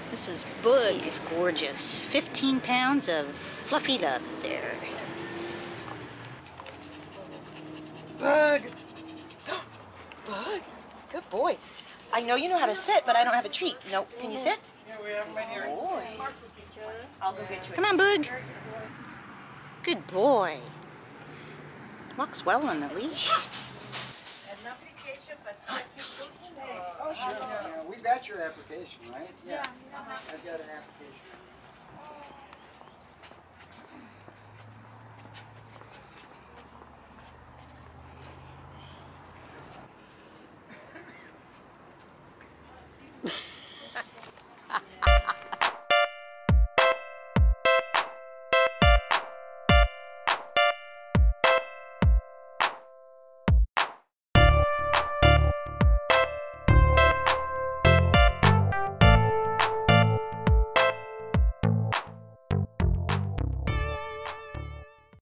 This is Boog. He's gorgeous. 15 pounds of fluffy love there. Bug! Bug! Good boy. I know you know how to sit, but I don't have a treat. Nope. Can you sit? Yeah, we have them right here. Boy. I'll go get you. Come on, Boog. Good boy. Walks well on the leash. Oh, sure. Yeah, we've got your application, right? Yeah. I've got an application.